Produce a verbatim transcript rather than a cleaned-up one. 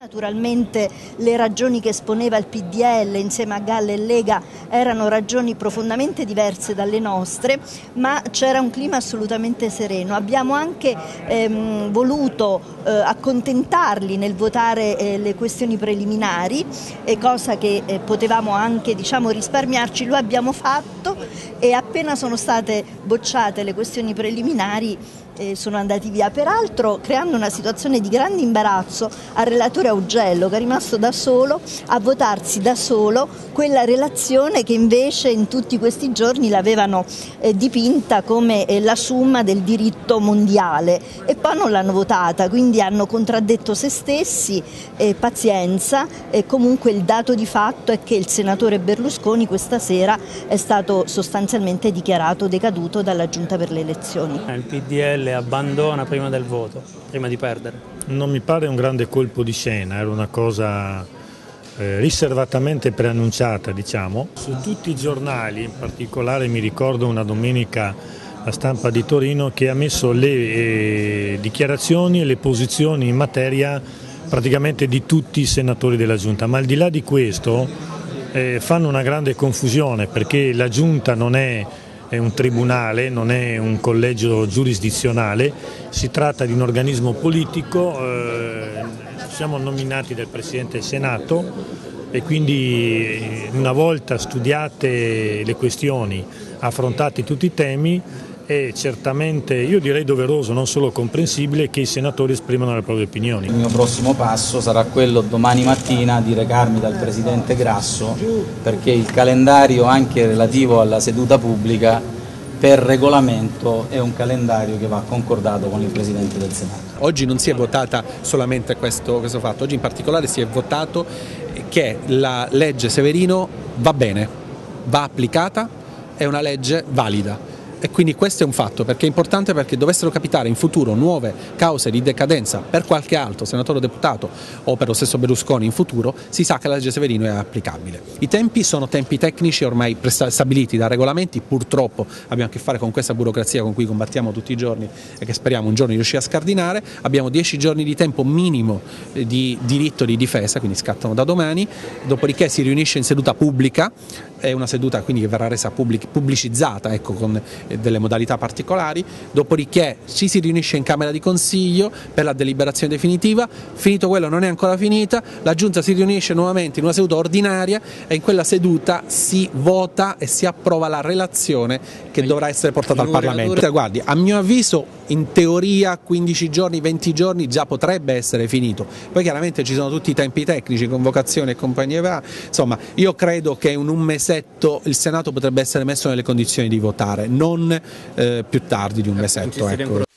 Naturalmente le ragioni che esponeva il P D L insieme a Galle e Lega erano ragioni profondamente diverse dalle nostre, ma c'era un clima assolutamente sereno. Abbiamo anche ehm, voluto eh, accontentarli nel votare eh, le questioni preliminari, eh, cosa che eh, potevamo anche diciamo, risparmiarci, lo abbiamo fatto e appena sono state bocciate le questioni preliminari eh, sono andati via, peraltro creando una situazione di grande imbarazzo al relatore Augello, che è rimasto da solo a votarsi da solo quella relazione che invece in tutti questi giorni l'avevano eh, dipinta come eh, la summa del diritto mondiale, e poi non l'hanno votata, quindi hanno contraddetto se stessi. eh, pazienza, e comunque il dato di fatto è che il senatore Berlusconi questa sera è stato sostanzialmente dichiarato decaduto dalla Giunta per le elezioni. Il P D L abbandona prima del voto, prima di perdere. Non mi pare un grande colpo di scena, era una cosa eh, riservatamente preannunciata, diciamo. Su tutti i giornali, in particolare mi ricordo una domenica La Stampa di Torino, che ha messo le eh, dichiarazioni e le posizioni in materia praticamente di tutti i senatori della Giunta, ma al di là di questo eh, fanno una grande confusione, perché la Giunta non è è un tribunale, non è un collegio giurisdizionale, si tratta di un organismo politico, eh, siamo nominati dal Presidente del Senato e quindi una volta studiate le questioni, affrontati tutti i temi, è certamente, io direi doveroso, non solo comprensibile, che i senatori esprimano le proprie opinioni. Il mio prossimo passo sarà quello domani mattina di recarmi dal Presidente Grasso, perché il calendario anche relativo alla seduta pubblica per regolamento è un calendario che va concordato con il Presidente del Senato. Oggi non si è votata solamente questo, questo fatto, oggi in particolare si è votato che la legge Severino va bene, va applicata, è una legge valida. E quindi questo è un fatto, perché è importante, perché dovessero capitare in futuro nuove cause di decadenza per qualche altro senatore o deputato o per lo stesso Berlusconi in futuro, si sa che la legge Severino è applicabile. I tempi sono tempi tecnici ormai stabiliti da regolamenti, purtroppo abbiamo a che fare con questa burocrazia con cui combattiamo tutti i giorni e che speriamo un giorno di riuscire a scardinare. Abbiamo dieci giorni di tempo minimo di diritto di difesa, quindi scattano da domani, dopodiché si riunisce in seduta pubblica, è una seduta quindi che verrà resa pubblic pubblicizzata, ecco, con delle modalità particolari, dopodiché ci si riunisce in Camera di Consiglio per la deliberazione definitiva. Finito quello, non è ancora finita, la Giunta si riunisce nuovamente in una seduta ordinaria e in quella seduta si vota e si approva la relazione che dovrà essere portata al Parlamento. Guardi, a mio avviso in teoria quindici giorni, venti giorni già potrebbe essere finito, poi chiaramente ci sono tutti i tempi tecnici, convocazione e compagnia va. Insomma, io credo che in un mesetto il Senato potrebbe essere messo nelle condizioni di votare, non eh, più tardi di un mesetto. Ecco.